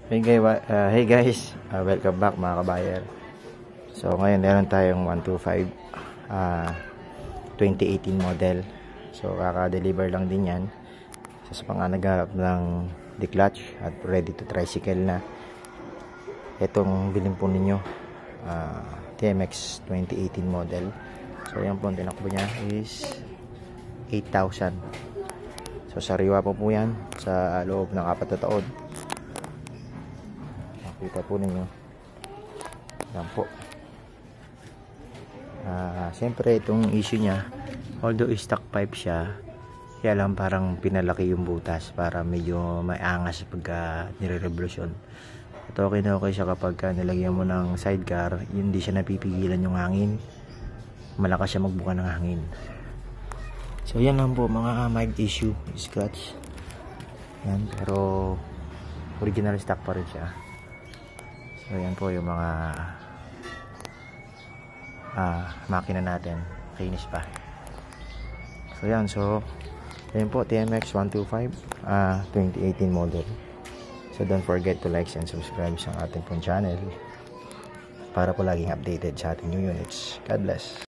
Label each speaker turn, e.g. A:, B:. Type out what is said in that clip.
A: Hey guys, welcome back mga kabayer. So ngayon meron tayong 125 2018 model. So kaka-deliver lang din yan. So sa mga naghahanap ng declutch at ready to tricycle na, itong bilhin po ninyo, TMX 2018 model. So yan po, ang tinakbo niya is 8,000. So sariwa po yan sa loob ng 4 na taon. Kita po ninyo yan po. Siyempre itong issue nya, although stock pipe siya, kaya lang parang pinalaki yung butas para medyo may angas pagka nire-revolusyon. Ito okay na okay siya kapag nilagyan mo ng sidecar, hindi siya napipigilan yung hangin, malakas siya magbuka ng hangin. So yan lang po mga mild issue, scratch yan, pero original stock pa rin siya. So yan po yung mga makina natin, kinis pa. So yan, so yan po TMX 125 2018 model. So don't forget to like and subscribe sa ating pong channel para po laging updated sa ating new units. God bless.